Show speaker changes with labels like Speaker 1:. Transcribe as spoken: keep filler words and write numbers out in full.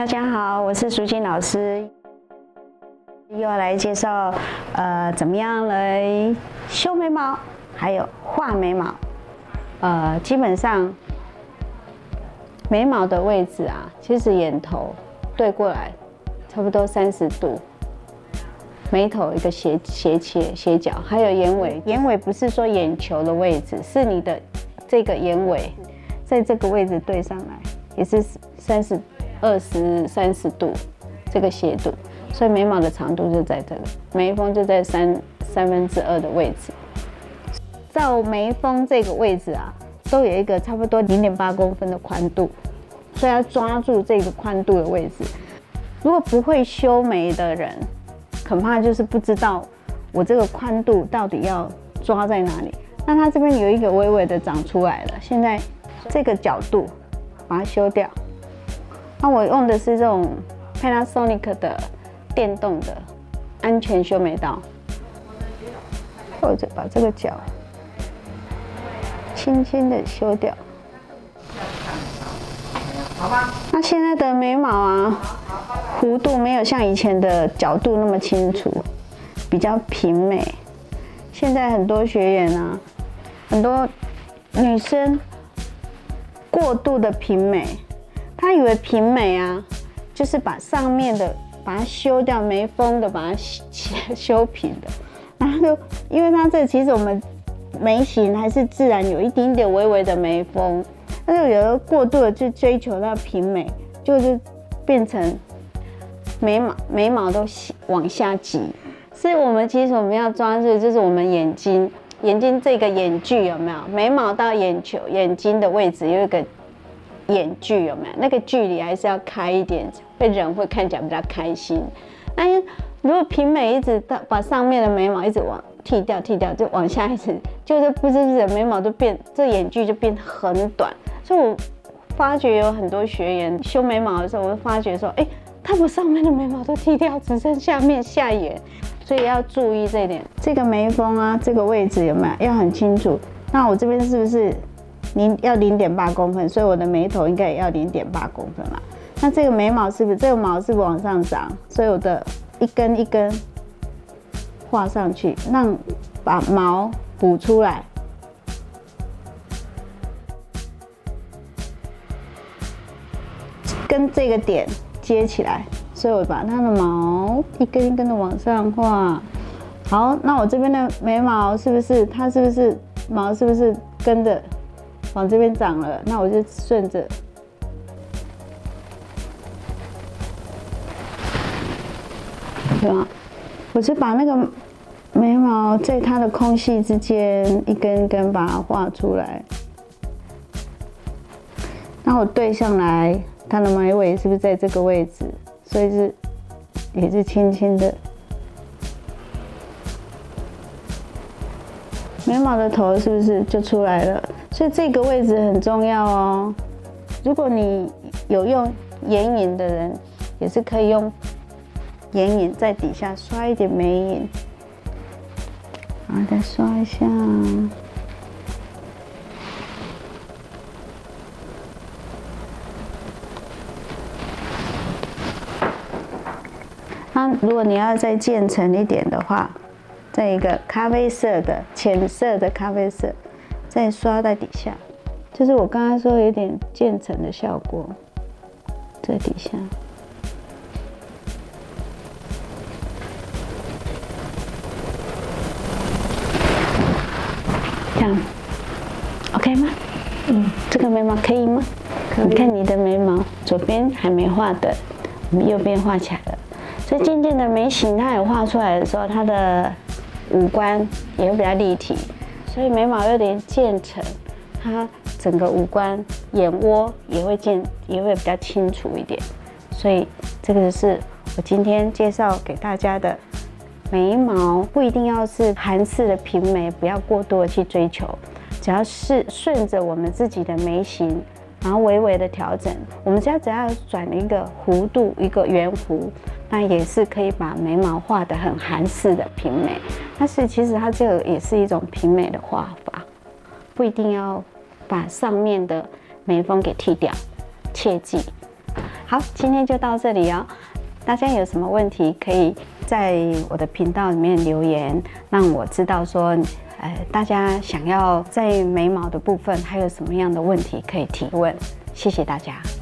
Speaker 1: 大家好，我是淑金老师，又要来介绍呃怎么样来修眉毛，还有画眉毛。呃，基本上眉毛的位置啊，其实眼头对过来差不多三十度，眉头一个斜斜切斜角，还有眼尾。眼尾不是说眼球的位置，是你的这个眼尾，在这个位置对上来，也是三十二十三十度这个斜度，所以眉毛的长度就在这个，眉峰就在三三分之二的位置。照眉峰这个位置啊，都有一个差不多零点八公分的宽度，所以要抓住这个宽度的位置。如果不会修眉的人，恐怕就是不知道我这个宽度到底要抓在哪里。那它这边有一个微微的长出来了，现在这个角度把它修掉。那我用的是这种 Panasonic 的电动的安全修眉刀，或者把这个角轻轻的修掉。那现在的眉毛啊，弧度没有像以前的角度那么清楚，比较平美。现在很多学员啊，很多女生过度的平美，她以为平美啊，就是把上面的把它修掉，眉峰的把它修平的，然后就因为它这其实我们眉形还是自然有一点点微微的眉峰，但是有的过度的去追求到平美，就是变成眉毛眉毛都往下挤。所以我们其实我们要抓住就是我们眼睛眼睛这个眼距有没有？眉毛到眼球眼睛的位置有一个眼距有没有？那个距离还是要开一点，会人会看起来比较开心。那如果平美一直到把上面的眉毛一直往剃掉剃掉，就往下一直，就是不知不觉眉毛都变，这眼距就变很短。所以我发觉有很多学员修眉毛的时候，我会发觉说，哎、欸，他把上面的眉毛都剃掉，只剩下面下眼，所以要注意这一点。这个眉峰啊，这个位置有没有要很清楚？那我这边是不是零要零点八公分？所以我的眉头应该也要零点八公分嘛。那这个眉毛是不是这个毛是不是往上长？所以我的一根一根画上去，让把毛补出来。跟这个点接起来，所以我把它的毛一根一根的往上画。好，那我这边的眉毛是不是它是不是毛是不是跟着往这边长了？那我就顺着对吧？我就把那个眉毛在它的空隙之间一根一根把它画出来。那我对上来，它的眉尾是不是在这个位置？所以是也是轻轻的。眉毛的头是不是就出来了？所以这个位置很重要哦。如果你有用眼影的人，也是可以用眼影在底下刷一点眉影，然后再刷一下。那如果你要再渐层一点的话，再一个咖啡色的浅色的咖啡色，再刷在底下，就是我刚刚说有点渐层的效果，在底下。这样 ，OK 吗？嗯，这个眉毛可以吗？可以。你看你的眉毛，左边还没画的，我们右边画起来了。所以渐渐的眉形它有画出来的时候，它的五官也会比较立体，所以眉毛有点渐层，它整个五官眼窝也会渐也会比较清楚一点。所以这个是我今天介绍给大家的眉毛，不一定要是韩式的平眉，不要过多的去追求，只要是顺着我们自己的眉形，然后微微的调整，我们只要只要转一个弧度，一个圆弧。那也是可以把眉毛画得很韩式的平美，但是其实它这个也是一种平美的画法，不一定要把上面的眉峰给剃掉，切记。好。 好，今天就到这里哦。大家有什么问题，可以在我的频道里面留言，让我知道说，呃，大家想要在眉毛的部分还有什么样的问题可以提问。谢谢大家。